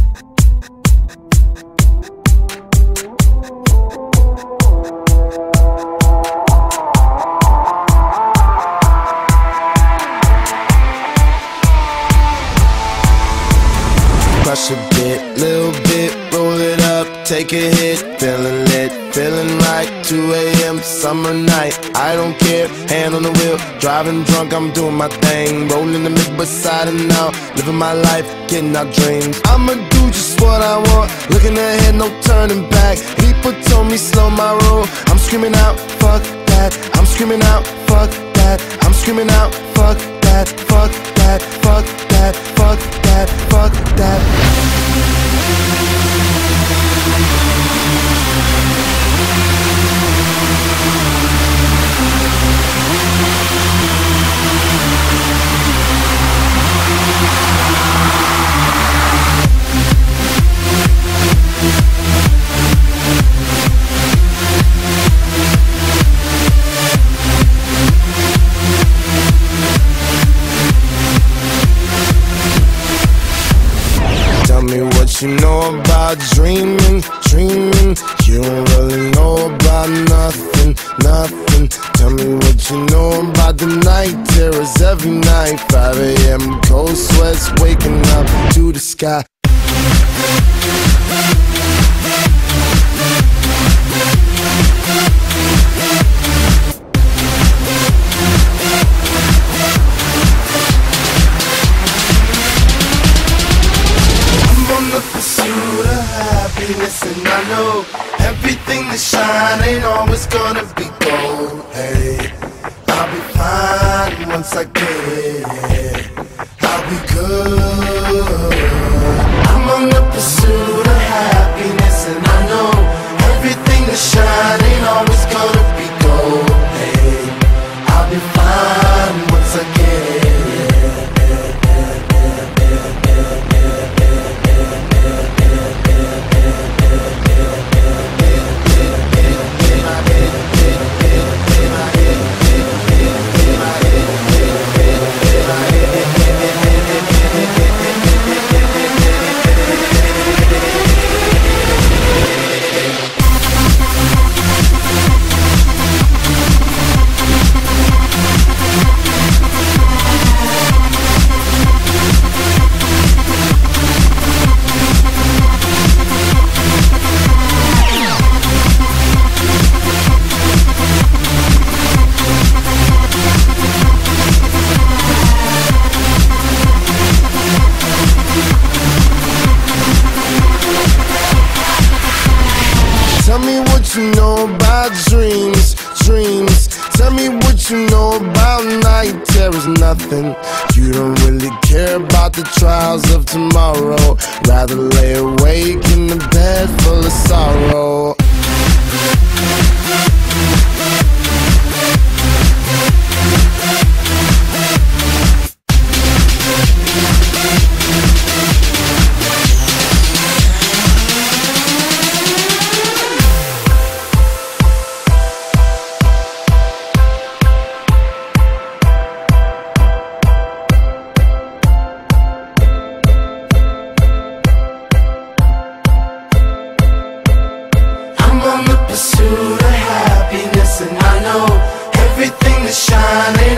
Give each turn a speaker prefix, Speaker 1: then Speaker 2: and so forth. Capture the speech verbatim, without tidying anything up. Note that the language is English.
Speaker 1: Crush a bit, little bit, roll it up, take a hit, feeling lit, feeling right, two A M summer night, I don't care, hand on the wheel, driving drunk, I'm doing my thing, rolling the mid beside and now, living my life, getting our dreams. I'ma do just what I want, looking ahead, no turning back. People told me slow my roll, I'm screaming out, fuck that, I'm screaming out, fuck that, I'm screaming out, fuck that, fuck that, fuck that, fuck that, fuck that. Tell me what you know about dreaming, dreaming. You don't really know about nothing, nothing. Tell me what you know about the night terrors every night. five A M cold sweats waking up to the sky. And I know everything that shine ain't always gonna be gold. Hey, I'll be fine once I get it. I'll be good. I'm on the pursuit of happiness, and I know everything that shine ain't always gonna be gold. Hey, I'll be fine once I get it. Tell me what you know about dreams, dreams. Tell me what you know about night terrors, nothing. You don't really care about the trials of tomorrow. Rather lay awake in the bed full of sorrow. Pursuit of happiness, and I know everything that shines